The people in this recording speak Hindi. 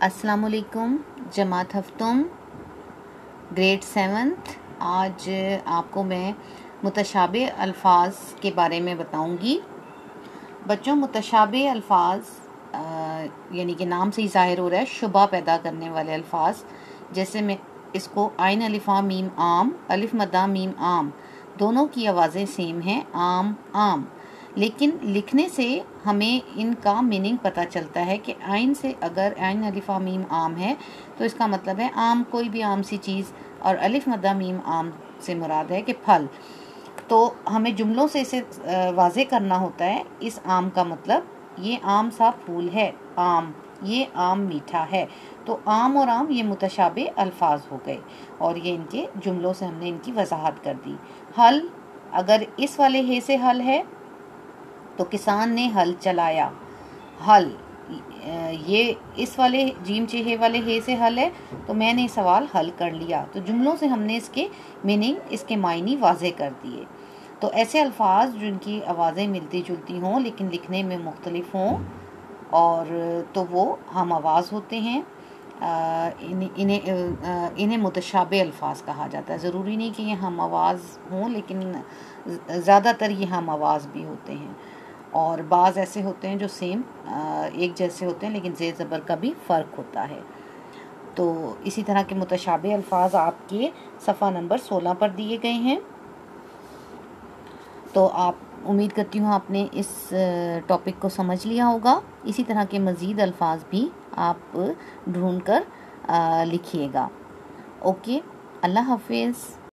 अस्सलामुअलैकुम जमात हफ्तुम ग्रेड 7th। आज आपको मैं मुतशाबे अल्फाज के बारे में बताऊंगी। बच्चों, मुतशाबे अल्फाज यानी कि नाम से ही ज़ाहिर हो रहा है शुबा पैदा करने वाले अल्फाज। जैसे मैं इसको आइन अलिफ़ा मीम आम, अलिफ मद्दा मीम आम, दोनों की आवाज़ें सेम हैं, आम आम, लेकिन लिखने से हमें इनका मीनिंग पता चलता है कि आइन से अगर आइन अलिफ़ा मीम आम है तो इसका मतलब है आम, कोई भी आम सी चीज़, और अलिफ मद्दा मीम आम से मुराद है कि फल। तो हमें जुमलों से इसे वाज़े करना होता है। इस आम का मतलब ये आम सा फूल है, आम, ये आम मीठा है। तो आम और आम ये मुतशाबे अल्फाज हो गए और ये इनके जुमलों से हमने इनकी वजाहत कर दी। हल, अगर इस वाले हे से हल है तो किसान ने हल चलाया, हल। ये इस वाले जीम चेहे वाले हे से हल है तो मैंने सवाल हल कर लिया। तो जुमलों से हमने इसके मीनिंग, इसके मायने वाज़े कर दिए। तो ऐसे अल्फाज जिनकी आवाज़ें मिलती जुलती हों लेकिन लिखने में मुख्तलिफ हों और तो वो हम आवाज़ होते हैं। इन्हें मुतशाबे अल्फाज कहा जाता है। ज़रूरी नहीं कि ये हम आवाज़ हों, लेकिन ज़्यादातर ये हम आवाज़ भी होते हैं। और बाज़ ऐसे होते हैं जो सेम एक जैसे होते हैं लेकिन ज़ेर ज़बर का भी फ़र्क होता है। तो इसी तरह के मुतशाबे अल्फाज आपके सफ़ा नंबर 16 पर दिए गए हैं। तो आप, उम्मीद करती हूँ आपने इस टॉपिक को समझ लिया होगा। इसी तरह के मज़ीद अल्फाज भी आप ढूंढ कर लिखिएगा। ओके, अल्लाह हाफिज़।